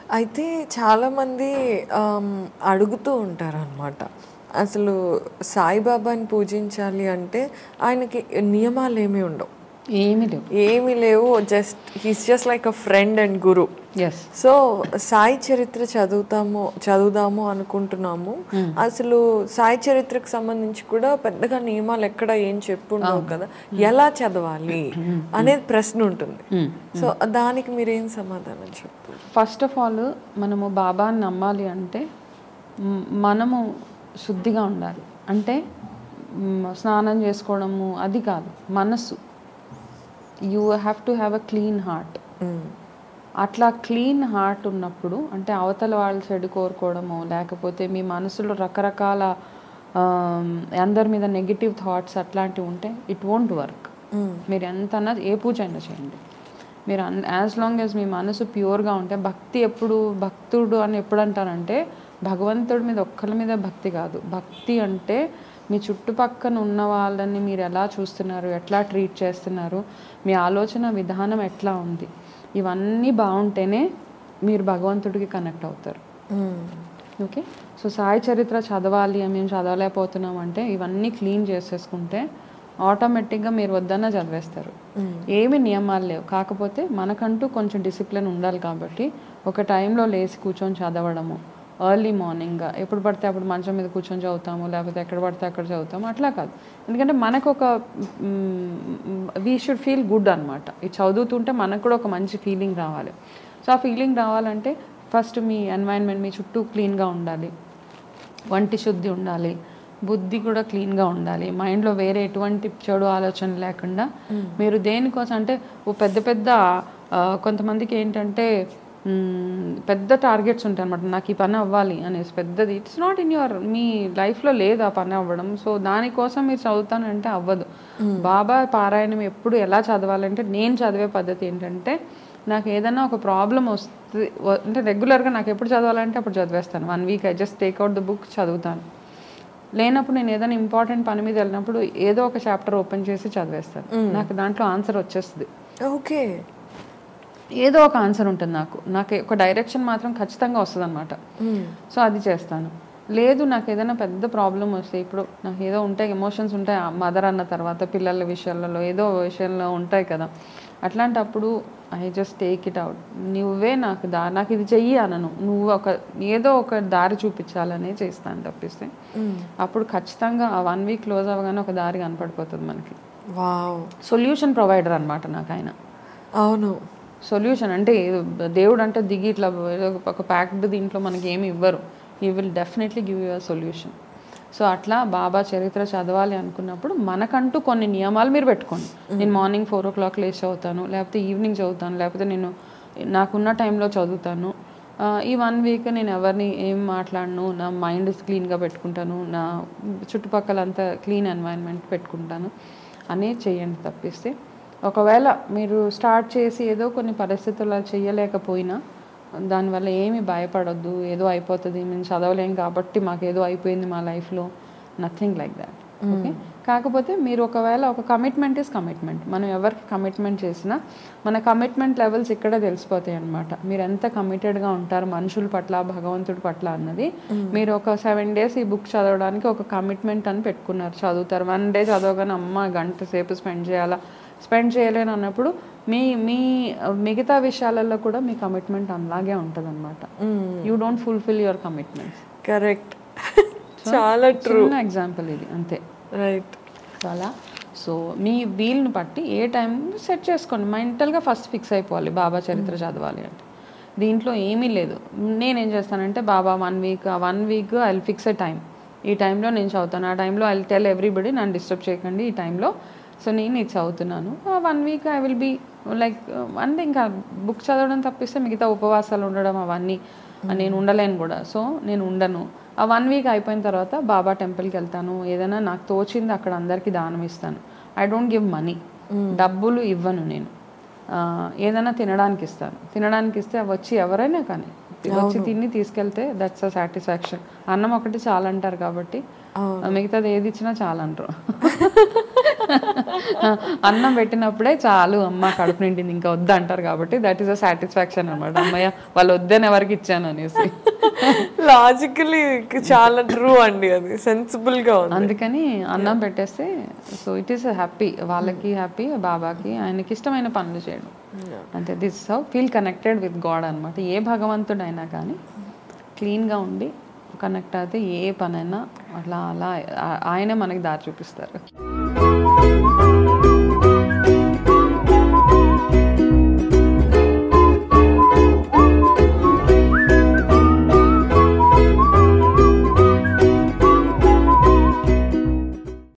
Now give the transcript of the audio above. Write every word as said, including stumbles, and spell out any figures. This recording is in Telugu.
అయితే చాలామంది ఆమ్, అడుగుతూ ఉంటారనమాట. అసలు సాయిబాబాని పూజించాలి అంటే ఆయనకి నియమాలు ఏమీ ఉండవు, ఏమీ లేవు. ఏమీ లేవు. Just he's just like a friend and guru. Yes. So Sai చరిత్ర చదువుతాము చదువుదాము అనుకుంటున్నాము. అసలు సాయి చరిత్రకు సంబంధించి కూడా పెద్దగా నియమాలు ఎక్కడ ఏం చెప్పుండవు కదా, ఎలా చదవాలి అనేది ప్రశ్న ఉంటుంది. సో దానికి మీరేం సమాధానం చెప్తారు? ఫస్ట్ ఆఫ్ ఆల్ మనము బాబాని నమ్మాలి అంటే మ్, మనము శుద్ధిగా ఉండాలి. అంటే మ్, స్నానం చేసుకోవడము అది కాదు, మనసు. You have to have a clean heart. అట్లా క్లీన్ హార్ట్ ఉన్నప్పుడు అంటే అవతల వాళ్ళ చెడు కోరుకోవడము, లేకపోతే మీ మనసులో రకరకాల అందరి మీద నెగిటివ్ థాట్స్ అట్లాంటివి ఉంటే ఇట్ వోంట్ వర్క్. మీరు ఎంత అన్నా ఏ పూజ అయినా చేయండి, మీరు యాజ్ లాంగ్ యాజ్ మీ మనసు ప్యూర్గా ఉంటే, భక్తి ఎప్పుడు భక్తుడు అని ఎప్పుడు అంటారంటే భగవంతుడి మీద ఒక్కరి మీద భక్తి కాదు. భక్తి అంటే మీ చుట్టుపక్కన ఉన్న వాళ్ళని మీరు ఎలా చూస్తున్నారు, ఎట్లా ట్రీట్ చేస్తున్నారు, మీ ఆలోచన విధానం ఎట్లా ఉంది, ఇవన్నీ బాగుంటేనే మీరు భగవంతుడికి కనెక్ట్ అవుతారు. ఓకే. సో సాయి చరిత్ర చదవాలి, మేము చదవలేకపోతున్నాం అంటే ఇవన్నీ క్లీన్ చేసేసుకుంటే ఆటోమేటిక్గా మీరు వద్దన్నా చదివేస్తారు. ఏమి నియమాలు లేవు, కాకపోతే మనకంటూ కొంచెం డిసిప్లిన్ ఉండాలి. కాబట్టి ఒక టైంలో లేచి కూర్చొని చదవడము, ఎర్లీ మార్నింగ్ ఎప్పుడు పడితే అప్పుడు మంచం మీద కూర్చొని చదువుతాము, లేకపోతే ఎక్కడ పడితే అక్కడ చదువుతాము, అట్లా కాదు. ఎందుకంటే మనకు ఒక వీ షుడ్ ఫీల్ గుడ్ అనమాట. ఇది చదువుతుంటే మనకు కూడా ఒక మంచి ఫీలింగ్ రావాలి. సో ఆ ఫీలింగ్ రావాలంటే ఫస్ట్ మీ ఎన్వైరన్మెంట్, మీ చుట్టూ క్లీన్గా ఉండాలి, వంటి శుద్ధి ఉండాలి, బుద్ధి కూడా క్లీన్గా ఉండాలి, మైండ్లో వేరే ఎటువంటి చెడు ఆలోచన లేకుండా మీరు దేనికోసం అంటే ఓ పెద్ద పెద్ద కొంతమందికి ఏంటంటే పెద్ద టార్గెట్స్ ఉంటాయి అనమాట. నాకు ఈ పని అవ్వాలి అనేసి పెద్దది. ఇట్స్ నాట్ ఇన్ యువర్ మీ లైఫ్లో లేదు ఆ పని అవ్వడం. సో దానికోసం మీరు చదువుతానంటే అవ్వదు. బాబా పారాయణం ఎప్పుడు ఎలా చదవాలంటే, నేను చదివే పద్ధతి ఏంటంటే, నాకు ఏదైనా ఒక ప్రాబ్లం వస్తుంది అంటే రెగ్యులర్గా నాకు ఎప్పుడు చదవాలంటే అప్పుడు చదివేస్తాను. One week I just take out the book చదువుతాను. లేనప్పుడు నేను ఏదైనా ఇంపార్టెంట్ పని మీద వెళ్ళినప్పుడు ఏదో ఒక చాప్టర్ ఓపెన్ చేసి చదివేస్తాను. నాకు దాంట్లో ఆన్సర్ వచ్చేస్తుంది. ఓకే. ఏదో ఒక ఆన్సర్ ఉంటుంది నాకు, నాకు ఒక డైరెక్షన్ మాత్రం ఖచ్చితంగా వస్తుంది అనమాట. సో అది చేస్తాను. లేదు నాకు ఏదైనా పెద్ద ప్రాబ్లం వస్తే, ఇప్పుడు నాకు ఏదో ఉంటాయి, ఎమోషన్స్ ఉంటాయి, మదర్ అన్న తర్వాత పిల్లల విషయాలలో ఏదో విషయంలో ఉంటాయి కదా, అట్లాంటప్పుడు I just take it out. నువ్వే నాకు దా నాకు ఇది చెయ్యి అనను, నువ్వు ఒక ఏదో ఒక దారి చూపించాలనే చేస్తాను తప్పిస్తే. అప్పుడు ఖచ్చితంగా ఆ వన్ వీక్ క్లోజ్ అవ్వగానే ఒక దారి కనపడిపోతుంది మనకి. వావ్. సొల్యూషన్ ప్రొవైడర్ అనమాట నాకు ఆయన. అవును. సొల్యూషన్ అంటే దేవుడు అంటే దిగి ఇట్లా ఒక ప్యాక్డ్ దీంట్లో మనకి ఏమి ఇవ్వరు. He will definitely give you a solution. So అట్లా బాబా చరిత్ర చదవాలి అనుకున్నప్పుడు మనకంటూ కొన్ని నియమాలు మీరు పెట్టుకోండి. నేను మార్నింగ్ ఫోర్ ఓ క్లాక్ లేచి చదువుతాను, లేకపోతే ఈవినింగ్ చదువుతాను, లేకపోతే నేను నాకున్న టైంలో చదువుతాను. ఈ వన్ వీక్ నేను ఎవరిని ఏం మాట్లాడను, నా మైండ్ క్లీన్గా పెట్టుకుంటాను, నా చుట్టుపక్కల అంతా క్లీన్ ఎన్వైరన్మెంట్ పెట్టుకుంటాను అనేది చేయండి తప్పిస్తే. ఒకవేళ మీరు స్టార్ట్ చేసి ఏదో కొన్ని పరిస్థితుల్లో చేయలేకపోయినా దానివల్ల ఏమి భయపడొద్దు. ఏదో అయిపోతుంది, మేము చదవలేం కాబట్టి మాకు ఏదో అయిపోయింది మా లైఫ్లో, నథింగ్ లైక్ దాట్. ఓకే. కాకపోతే మీరు ఒకవేళ ఒక కమిట్మెంట్ ఇస్ కమిట్మెంట్. మనం ఎవరికి కమిట్మెంట్ చేసినా మన కమిట్మెంట్ లెవెల్స్ ఇక్కడే తెలిసిపోతాయి అన్నమాట. మీరు ఎంత కమిటెడ్గా ఉంటారు మనుషుల పట్ల, భగవంతుడి పట్ల అన్నది. మీరు ఒక సెవెన్ డేస్ ఈ బుక్ చదవడానికి ఒక కమిట్మెంట్ అని పెట్టుకున్నారు, చదువుతారు. వన్ డే చదవగానే అమ్మ గంట సేపు స్పెండ్ చేయాలా, స్పెండ్ చేయలేను అన్నప్పుడు మీ మీ మిగతా విషయాలలో కూడా మీ కమిట్మెంట్ అలాగే ఉంటుంది అనమాట. You don't fulfil your commitments. Correct. చాలా ట్రూ ఎగ్జాంపుల్ ఇది, అంతే. రైట్. చాలా. సో మీ వీల్ని బట్టి ఏ టైం సెట్ చేసుకోండి. మెంటల్గా ఫస్ట్ ఫిక్స్ అయిపోవాలి బాబా చరిత్ర చదవాలి అంటే. దీంట్లో ఏమీ లేదు. నేనేం చేస్తానంటే బాబా one week one week I will fix a time, ఈ టైంలో నేను చదువుతాను, ఆ టైంలో ఐ విల్ టెల్ ఎవ్రీబడి నన్ను డిస్టర్బ్ చేయకండి ఈ టైంలో, సో నేను ఇది చదువుతున్నాను. One week I will be like అంటే ఇంకా బుక్ చదవడం తప్పిస్తే మిగతా ఉపవాసాలు ఉండడం అవన్నీ నేను ఉండలేను కూడా. సో నేను ఉండను. ఆ వన్ వీక్ అయిపోయిన తర్వాత బాబా టెంపుల్కి వెళ్తాను, ఏదైనా నాకు తోచింది అక్కడ అందరికీ దానం ఇస్తాను. ఐ డోంట్ గివ్ మనీ, డబ్బులు ఇవ్వను నేను. ఏదైనా తినడానికి ఇస్తాను, తినడానికి ఇస్తే వచ్చి ఎవరైనా కానీ వచ్చి తిని తీసుకెళ్తే దట్స్ అ సాటిస్ఫాక్షన్. అన్నం ఒకటి చాలా అంటారు కాబట్టి మిగతాది ఏది ఇచ్చినా చాలా అంటారు. అన్నం పెట్టినప్పుడే చాలు అమ్మ కడుపు నిండింది ఇంకా వద్దు అంటారు కాబట్టి దట్ ఈస్ అ సాటిస్ఫాక్షన్ అనమాట. అమ్మయ్య వాళ్ళు వద్దని ఎవరికి ఇచ్చాను అనేసి. లాజికలీ చాలా ట్రూ అండి, అది సెన్సిబుల్ గా ఉంది. అందుకని అన్నం పెట్టేస్తే సో ఇట్ ఈస్ హ్యాపీ, వాళ్ళకి హ్యాపీ, బాబాకి ఆయనకి ఇష్టమైన పనులు చేయడం అంటే this how feel connected with God అనమాట. ఏ భగవంతుడైనా కానీ క్లీన్గా ఉండి కనెక్ట్ అయితే ఏ పనైనా అట్లా అలా ఆయనే మనకి దారి చూపిస్తారు.